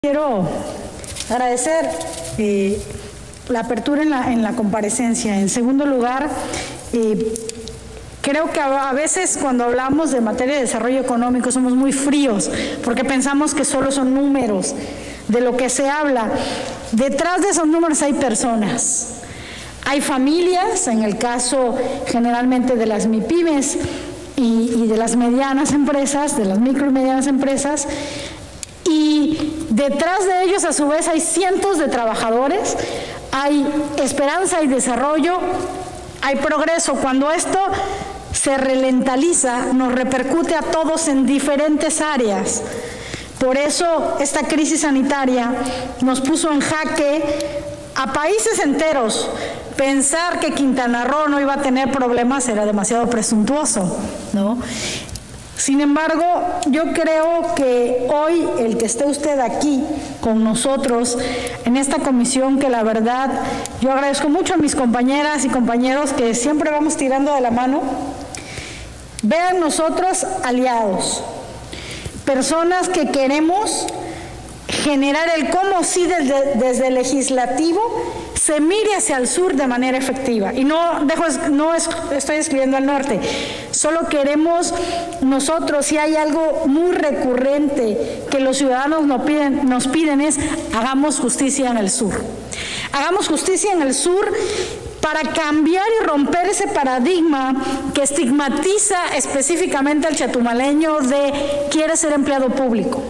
Quiero agradecer la apertura en la comparecencia. En segundo lugar, creo que a veces cuando hablamos de materia de desarrollo económico somos muy fríos porque pensamos que solo son números de lo que se habla. Detrás de esos números hay personas, hay familias, en el caso generalmente de las MIPYMES y de las medianas empresas, de las micro y medianas empresas, y detrás de ellos a su vez hay cientos de trabajadores, hay esperanza y desarrollo, hay progreso. Cuando esto se ralentiza, nos repercute a todos en diferentes áreas. Por eso esta crisis sanitaria nos puso en jaque a países enteros. Pensar que Quintana Roo no iba a tener problemas era demasiado presuntuoso, ¿no? Sin embargo, yo creo que hoy el que esté usted aquí con nosotros en esta comisión, que la verdad yo agradezco mucho a mis compañeras y compañeros que siempre vamos tirando de la mano, vean nosotros aliados, personas que queremos generar el cómo sí desde el legislativo se mire hacia el sur de manera efectiva. Y no estoy excluyendo al norte, solo queremos nosotros, si hay algo muy recurrente que los ciudadanos nos piden es hagamos justicia en el sur. Hagamos justicia en el sur para cambiar y romper ese paradigma que estigmatiza específicamente al chatumaleño de quiere ser empleado público.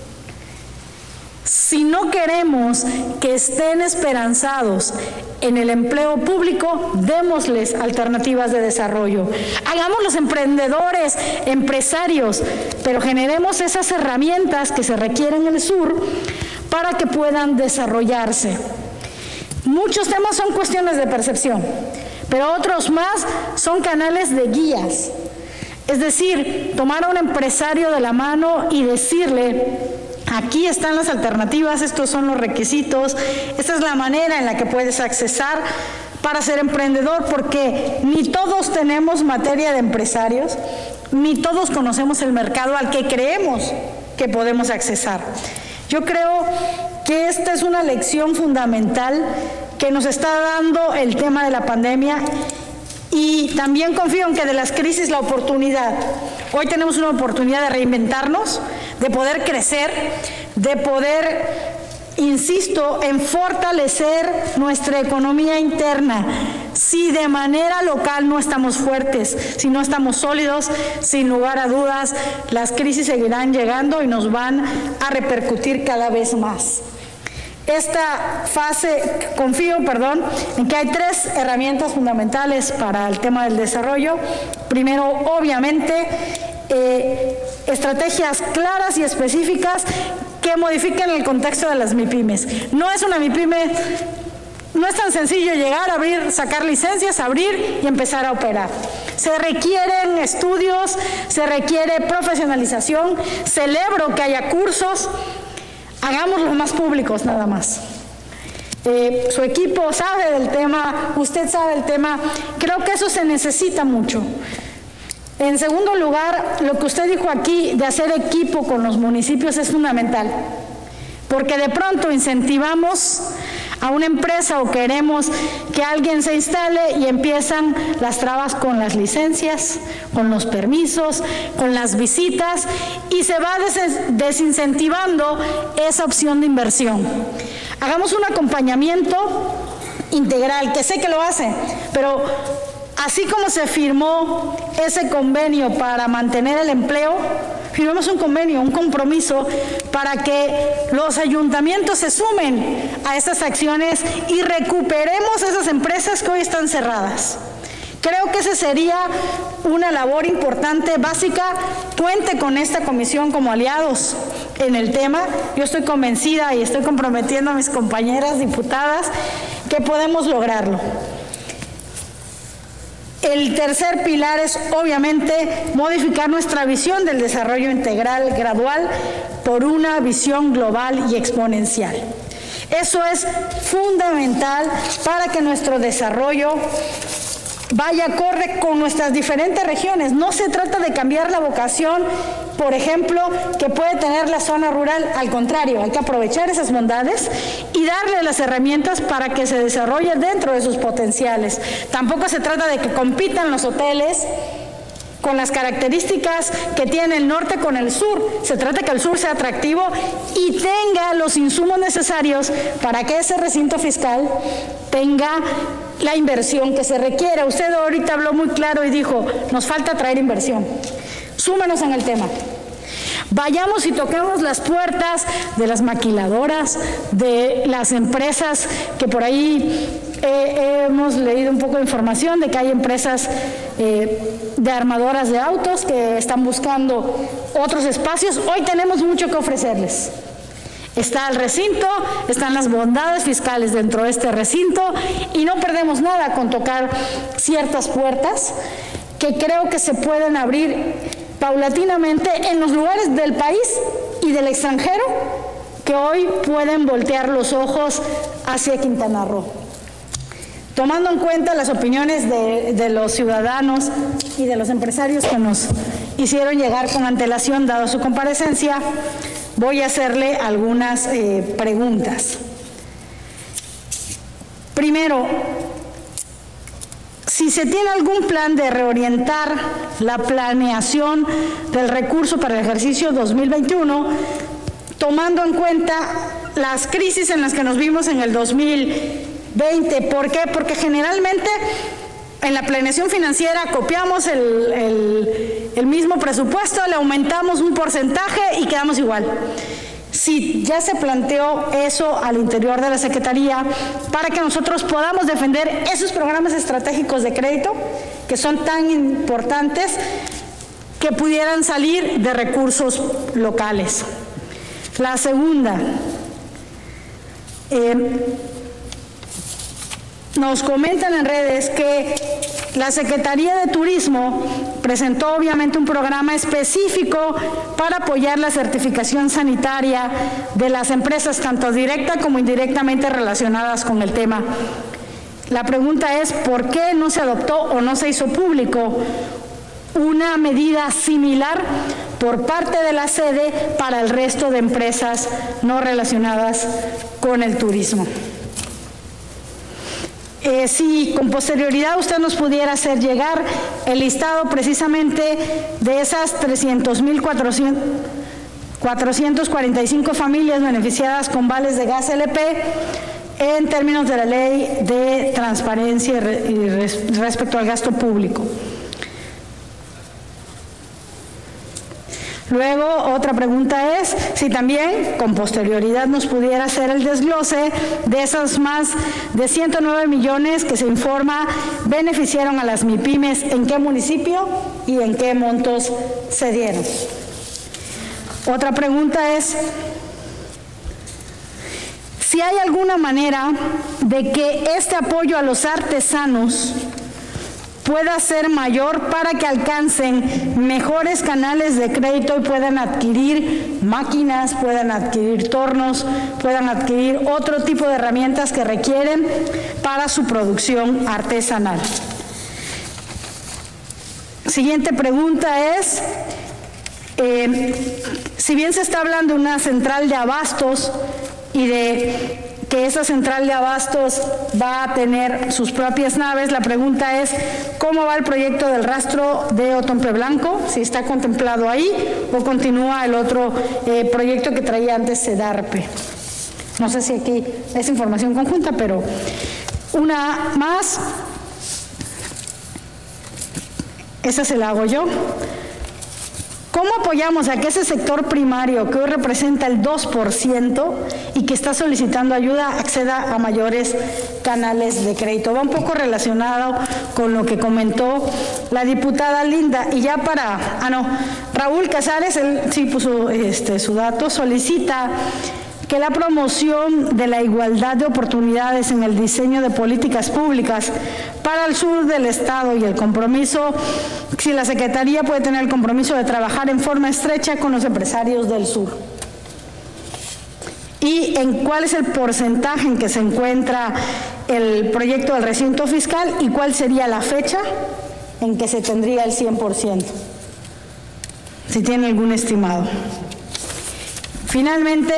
Si no queremos que estén esperanzados en el empleo público, démosles alternativas de desarrollo. Hagámoslos emprendedores, empresarios, pero generemos esas herramientas que se requieren en el sur para que puedan desarrollarse. Muchos temas son cuestiones de percepción, pero otros más son canales de guías. Es decir, tomar a un empresario de la mano y decirle: aquí están las alternativas, estos son los requisitos, esta es la manera en la que puedes accesar para ser emprendedor, porque ni todos tenemos materia de empresarios, ni todos conocemos el mercado al que creemos que podemos accesar. Yo creo que esta es una lección fundamental que nos está dando el tema de la pandemia. Y también confío en que de las crisis la oportunidad. Hoy tenemos una oportunidad de reinventarnos, de poder crecer, de poder, insisto, en fortalecer nuestra economía interna. Si de manera local no estamos fuertes, si no estamos sólidos, sin lugar a dudas, las crisis seguirán llegando y nos van a repercutir cada vez más. Esta fase, confío, en que hay tres herramientas fundamentales para el tema del desarrollo. Primero, obviamente, estrategias claras y específicas que modifiquen el contexto de las MIPYMES. No es una MIPYME, no es tan sencillo llegar, abrir, sacar licencias, abrir y empezar a operar. Se requieren estudios, se requiere profesionalización. Celebro que haya cursos. Hagámoslos más públicos nada más. Su equipo sabe del tema, usted sabe del tema, creo que eso se necesita mucho. En segundo lugar, lo que usted dijo aquí de hacer equipo con los municipios es fundamental, porque de pronto incentivamos a una empresa o queremos que alguien se instale y empiezan las trabas con las licencias, con los permisos, con las visitas y se va desincentivando esa opción de inversión. Hagamos un acompañamiento integral, que sé que lo hace, pero así como se firmó ese convenio para mantener el empleo, firmemos un convenio, un compromiso para que los ayuntamientos se sumen a estas acciones y recuperemos esas empresas que hoy están cerradas. Creo que esa sería una labor importante, básica. Cuente con esta comisión como aliados en el tema. Yo estoy convencida y estoy comprometiendo a mis compañeras diputadas que podemos lograrlo. El tercer pilar es, obviamente, modificar nuestra visión del desarrollo integral gradual por una visión global y exponencial. Eso es fundamental para que nuestro desarrollo vaya acorde con nuestras diferentes regiones. No se trata de cambiar la vocación por ejemplo, que puede tener la zona rural. Al contrario, hay que aprovechar esas bondades y darle las herramientas para que se desarrolle dentro de sus potenciales. Tampoco se trata de que compitan los hoteles con las características que tiene el norte con el sur. Se trata de que el sur sea atractivo y tenga los insumos necesarios para que ese recinto fiscal tenga la inversión que se requiera. Usted ahorita habló muy claro y dijo, nos falta traer inversión. Súmenos en el tema. Vayamos y toquemos las puertas de las maquiladoras, de las empresas que por ahí hemos leído un poco de información de que hay empresas de armadoras de autos que están buscando otros espacios. Hoy tenemos mucho que ofrecerles. Está el recinto, están las bondades fiscales dentro de este recinto y no perdemos nada con tocar ciertas puertas que creo que se pueden abrir paulatinamente en los lugares del país y del extranjero que hoy pueden voltear los ojos hacia Quintana Roo. Tomando en cuenta las opiniones de los ciudadanos y de los empresarios que nos hicieron llegar con antelación, dado su comparecencia, voy a hacerle algunas preguntas. Primero, si se tiene algún plan de reorientar la planeación del recurso para el ejercicio 2021, tomando en cuenta las crisis en las que nos vimos en el 2020. ¿Por qué? Porque generalmente en la planeación financiera copiamos el mismo presupuesto, le aumentamos un porcentaje y quedamos igual. Si ya se planteó eso al interior de la Secretaría para que nosotros podamos defender esos programas estratégicos de crédito que son tan importantes que pudieran salir de recursos locales. La segunda, nos comentan en redes que la Secretaría de Turismo presentó obviamente un programa específico para apoyar la certificación sanitaria de las empresas, tanto directa como indirectamente relacionadas con el tema. La pregunta es, ¿por qué no se adoptó o no se hizo público una medida similar por parte de la sede para el resto de empresas no relacionadas con el turismo? Si con posterioridad usted nos pudiera hacer llegar el listado precisamente de esas 300.445 familias beneficiadas con vales de gas LP en términos de la ley de transparencia y respecto al gasto público. Luego, otra pregunta es si también con posterioridad nos pudiera hacer el desglose de esos más de 109 millones que se informa beneficiaron a las MIPYMES, en qué municipio y en qué montos se dieron. Otra pregunta es si hay alguna manera de que este apoyo a los artesanos pueda ser mayor para que alcancen mejores canales de crédito y puedan adquirir máquinas, puedan adquirir tornos, puedan adquirir otro tipo de herramientas que requieren para su producción artesanal. Siguiente pregunta es, si bien se está hablando de una central de abastos y de que esa central de abastos va a tener sus propias naves, la pregunta es ¿cómo va el proyecto del rastro de Otompe Blanco? Si está contemplado ahí o continúa el otro proyecto que traía antes Sedarpe. No sé si aquí es información conjunta, pero una más, esa se la hago yo. ¿Cómo apoyamos a que ese sector primario, que hoy representa el 2% y que está solicitando ayuda, acceda a mayores canales de crédito? Va un poco relacionado con lo que comentó la diputada Linda. Y ya para, Raúl Casares, él sí puso su dato, solicita que la promoción de la igualdad de oportunidades en el diseño de políticas públicas para el sur del Estado y el compromiso, si la Secretaría puede tener el compromiso de trabajar en forma estrecha con los empresarios del sur. ¿Y en cuál es el porcentaje en que se encuentra el proyecto del recinto fiscal y cuál sería la fecha en que se tendría el 100%? si tiene algún estimado. Finalmente,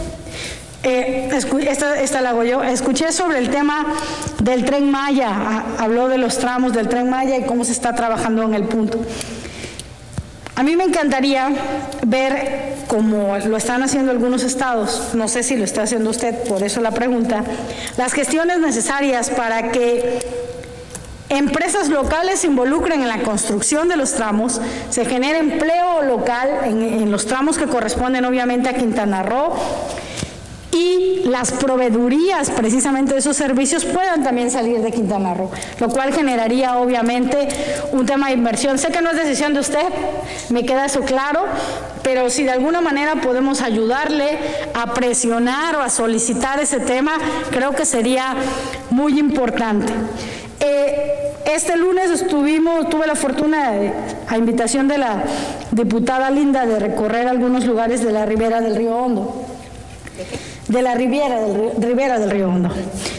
esta la hago yo. Escuché sobre el tema del Tren Maya, habló de los tramos del Tren Maya y cómo se está trabajando en el punto. A mí me encantaría ver, como lo están haciendo algunos estados, no sé si lo está haciendo usted, por eso la pregunta, las gestiones necesarias para que empresas locales se involucren en la construcción de los tramos, se genere empleo local en los tramos que corresponden obviamente a Quintana Roo, y las proveedurías precisamente de esos servicios puedan también salir de Quintana Roo, lo cual generaría obviamente un tema de inversión. Sé que no es decisión de usted, me queda eso claro, pero si de alguna manera podemos ayudarle a presionar o a solicitar ese tema, creo que sería muy importante. Este lunes tuve la fortuna, a invitación de la diputada Linda, de recorrer algunos lugares de la ribera del Río Hondo. De la ribera del Río Hondo.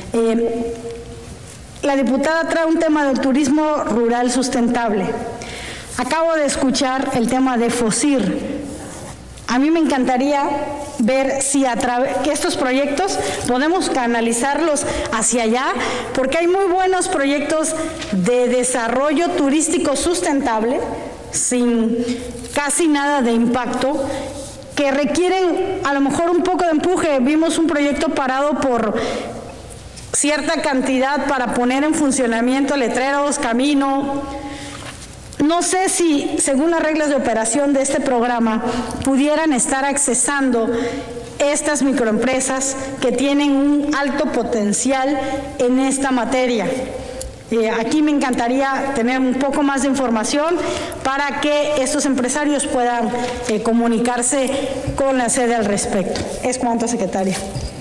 La diputada trae un tema del turismo rural sustentable. Acabo de escuchar el tema de FOSIR. A mí me encantaría ver si que estos proyectos podemos canalizarlos hacia allá, porque hay muy buenos proyectos de desarrollo turístico sustentable, sin casi nada de impacto, que requieren a lo mejor un poco de empuje. Vimos un proyecto parado por cierta cantidad para poner en funcionamiento letreros, camino. No sé si, según las reglas de operación de este programa, pudieran estar accesando estas microempresas que tienen un alto potencial en esta materia. Aquí me encantaría tener un poco más de información para que estos empresarios puedan comunicarse con la sede al respecto. Es cuanto, secretaria.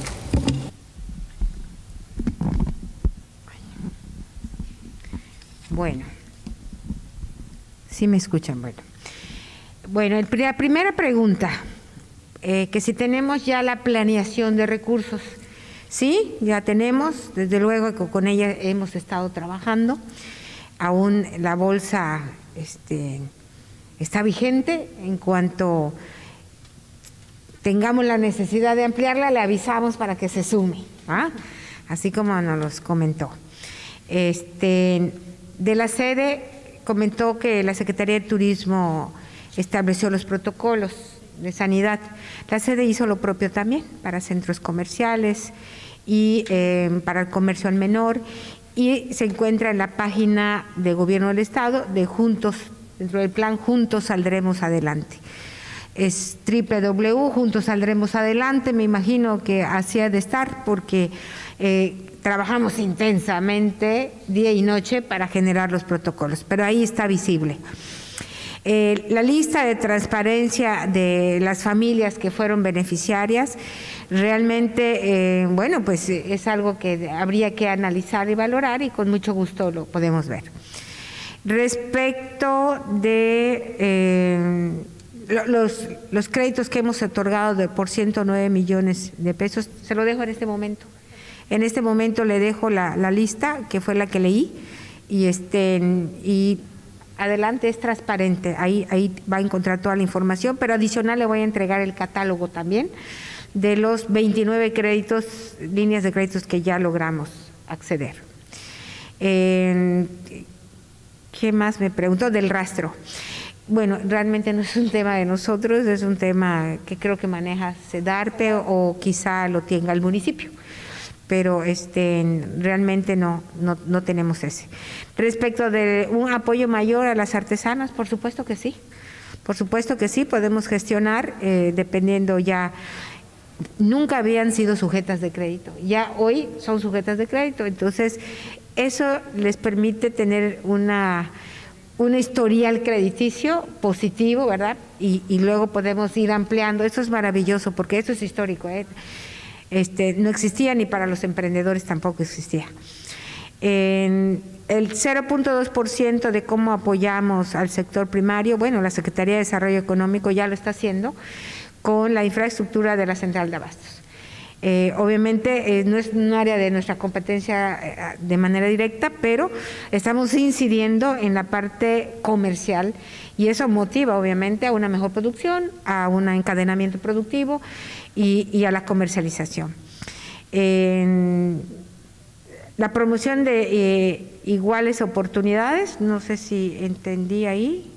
Bueno, sí me escuchan. Bueno, la primera pregunta, que si tenemos ya la planeación de recursos. Sí, ya tenemos, desde luego que con ella hemos estado trabajando. Aún la bolsa está vigente. En cuanto tengamos la necesidad de ampliarla, le avisamos para que se sume, ¿ah? Así como nos los comentó. De la sede, comentó que la Secretaría de Turismo estableció los protocolos de sanidad. La sede hizo lo propio también para centros comerciales y para el comercio al menor, y se encuentra en la página de Gobierno del Estado de Juntos, dentro del plan Juntos Saldremos Adelante. Es www.Juntos Saldremos Adelante, me imagino que así ha de estar, porque trabajamos intensamente día y noche para generar los protocolos, pero ahí está visible. La lista de transparencia de las familias que fueron beneficiarias, realmente, bueno, pues es algo que habría que analizar y valorar, y con mucho gusto lo podemos ver. Respecto de los créditos que hemos otorgado por 109 millones de pesos, se lo dejo en este momento. En este momento le dejo la lista, que fue la que leí, y adelante, es transparente, ahí va a encontrar toda la información, pero adicional le voy a entregar el catálogo también de los 29 créditos, líneas de créditos que ya logramos acceder. ¿Qué más me preguntó? Del rastro. Bueno, realmente no es un tema de nosotros, es un tema que creo que maneja SEDARPE o quizá lo tenga el municipio, pero realmente no tenemos ese. Respecto de un apoyo mayor a las artesanas, por supuesto que sí, podemos gestionar, dependiendo ya. Nunca habían sido sujetas de crédito, ya hoy son sujetas de crédito, entonces eso les permite tener un historial crediticio positivo, ¿verdad? Y luego podemos ir ampliando. Eso es maravilloso, porque eso es histórico, no existía, ni para los emprendedores tampoco existía. El 0.2% de cómo apoyamos al sector primario, bueno, la Secretaría de Desarrollo Económico ya lo está haciendo con la infraestructura de la Central de Abastos. Obviamente no es un área de nuestra competencia de manera directa, pero estamos incidiendo en la parte comercial y eso motiva obviamente a una mejor producción, a un encadenamiento productivo y a la comercialización. La promoción de iguales oportunidades, no sé si entendí ahí.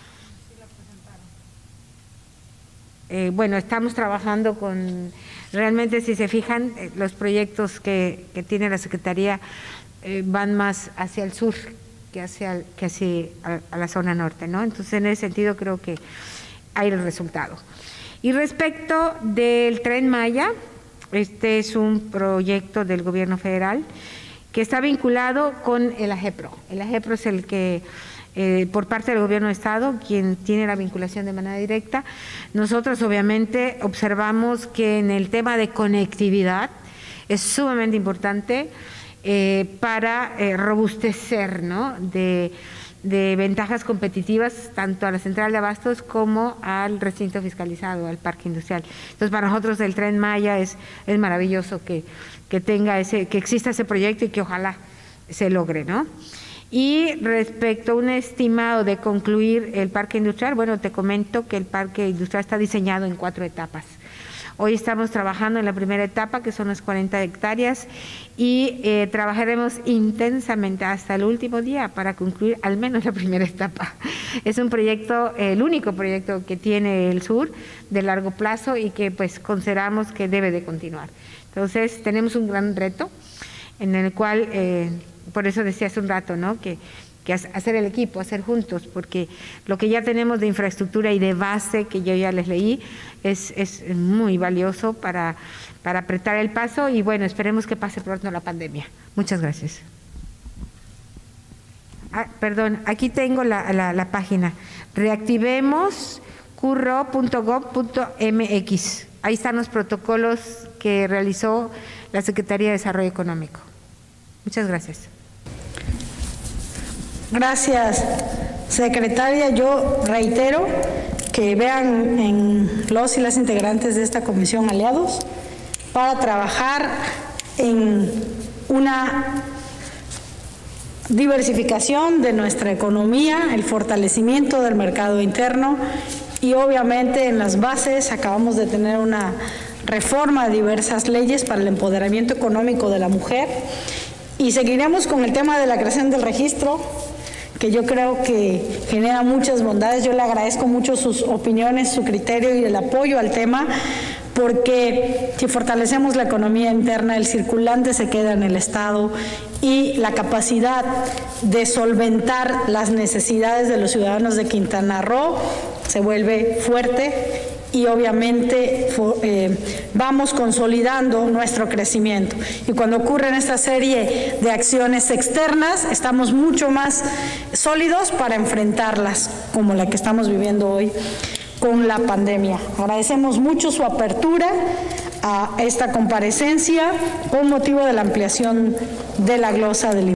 Bueno, estamos trabajando con, realmente si se fijan, los proyectos que tiene la Secretaría van más hacia el sur que hacia a la zona norte, ¿no? Entonces, en ese sentido creo que hay el resultado. Y respecto del Tren Maya, este es un proyecto del gobierno federal que está vinculado con el AGEPRO. El AGEPRO es el que por parte del gobierno de Estado, quien tiene la vinculación de manera directa. Nosotros obviamente observamos que en el tema de conectividad es sumamente importante para robustecer, ¿no?, de ventajas competitivas tanto a la central de abastos como al recinto fiscalizado, al parque industrial. Entonces, para nosotros el Tren Maya es maravilloso que exista ese proyecto y que ojalá se logre, ¿no? Y respecto a un estimado de concluir el parque industrial, bueno, te comento que el parque industrial está diseñado en 4 etapas. Hoy estamos trabajando en la primera etapa, que son las 40 hectáreas, y trabajaremos intensamente hasta el último día para concluir al menos la primera etapa. Es un proyecto, el único proyecto que tiene el sur de largo plazo y que pues consideramos que debe de continuar. Entonces, tenemos un gran reto en el cual, por eso decía hace un rato, ¿no?, que hacer el equipo, hacer juntos, porque lo que ya tenemos de infraestructura y de base, que yo ya les leí, es muy valioso para apretar el paso y bueno, esperemos que pase pronto la pandemia. Muchas gracias. Perdón, aquí tengo la página, reactivemos.curro.gov.mx. Ahí están los protocolos que realizó la Secretaría de Desarrollo Económico. Muchas gracias. Gracias, secretaria. Yo reitero que vean en los y las integrantes de esta comisión aliados para trabajar en una diversificación de nuestra economía, el fortalecimiento del mercado interno y obviamente en las bases acabamos de tener una reforma de diversas leyes para el empoderamiento económico de la mujer y seguiremos con el tema de la creación del registro, que yo creo que genera muchas bondades. Yo le agradezco mucho sus opiniones, su criterio y el apoyo al tema, porque si fortalecemos la economía interna, el circulante se queda en el Estado y la capacidad de solventar las necesidades de los ciudadanos de Quintana Roo se vuelve fuerte y obviamente vamos consolidando nuestro crecimiento. Y cuando ocurren esta serie de acciones externas, estamos mucho más sólidos para enfrentarlas, como la que estamos viviendo hoy con la pandemia. Agradecemos mucho su apertura a esta comparecencia con motivo de la ampliación de la glosa del